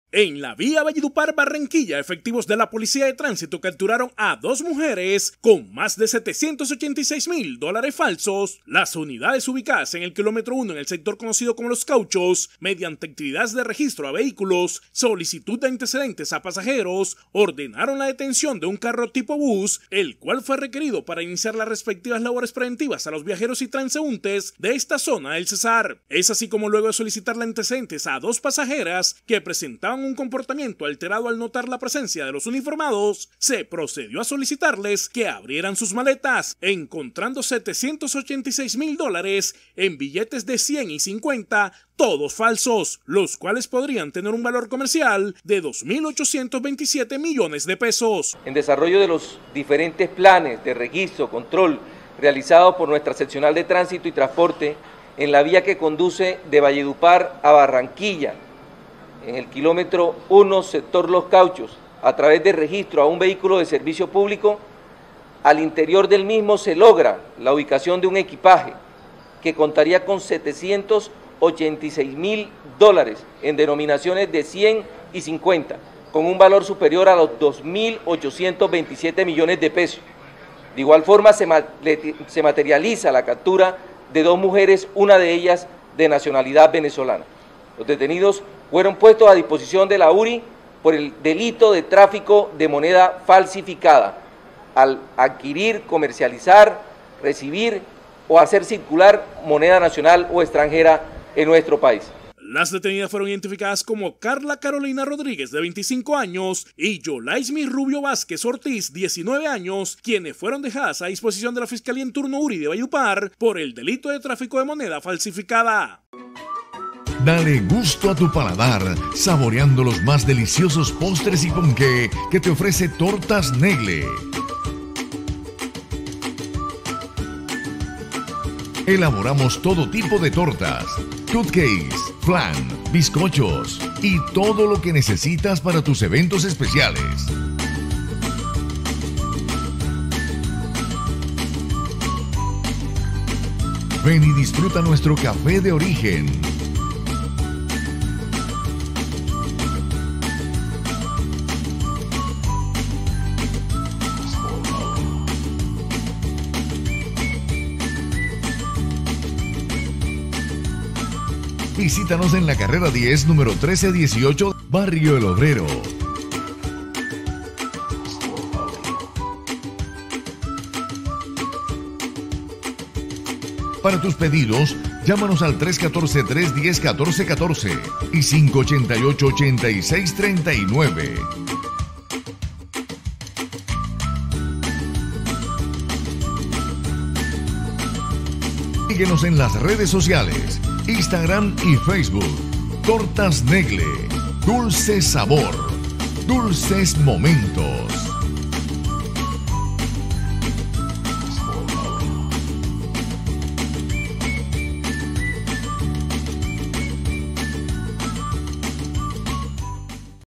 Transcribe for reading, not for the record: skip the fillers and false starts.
En la vía Valledupar-Barranquilla, efectivos de la Policía de Tránsito capturaron a 2 mujeres con más de $786,000 falsos. Las unidades ubicadas en el kilómetro 1 en el sector conocido como Los Cauchos, mediante actividades de registro a vehículos, solicitud de antecedentes a pasajeros, ordenaron la detención de un carro tipo bus, el cual fue requerido para iniciar las respectivas labores preventivas a los viajeros y transeúntes de esta zona del Cesar. Es así como luego de solicitarle antecedentes a 2 pasajeras que presentaban un comportamiento alterado al notar la presencia de los uniformados, se procedió a solicitarles que abrieran sus maletas, encontrando $786,000 en billetes de 100 y 50, todos falsos, los cuales podrían tener un valor comercial de 2.827 millones de pesos. En desarrollo de los diferentes planes de registro, control, realizados por nuestra seccional de tránsito y transporte en la vía que conduce de Valledupar a Barranquilla, en el kilómetro 1, sector Los Cauchos, a través de registro a un vehículo de servicio público, al interior del mismo se logra la ubicación de un equipaje que contaría con $786,000 en denominaciones de 100 y 50, con un valor superior a los 2.827 millones de pesos. De igual forma se materializa la captura de 2 mujeres, una de ellas de nacionalidad venezolana. Los detenidos fueron puestos a disposición de la URI por el delito de tráfico de moneda falsificada, al adquirir, comercializar, recibir o hacer circular moneda nacional o extranjera en nuestro país. Las detenidas fueron identificadas como Carla Carolina Rodríguez, de 25 años, y Yolaismi Rubio Vázquez Ortiz, 19 años, quienes fueron dejadas a disposición de la Fiscalía en turno URI de Valledupar por el delito de tráfico de moneda falsificada. Dale gusto a tu paladar, saboreando los más deliciosos postres y ponqué que te ofrece Tortas Negle. Elaboramos todo tipo de tortas, cupcakes, flan, bizcochos y todo lo que necesitas para tus eventos especiales. Ven y disfruta nuestro café de origen. Visítanos en la carrera 10, número 1318, Barrio El Obrero. Para tus pedidos, llámanos al 314-310-1414 y 588-8639. Síguenos en las redes sociales, Instagram y Facebook. Tortas Negle, dulce sabor, dulces momentos.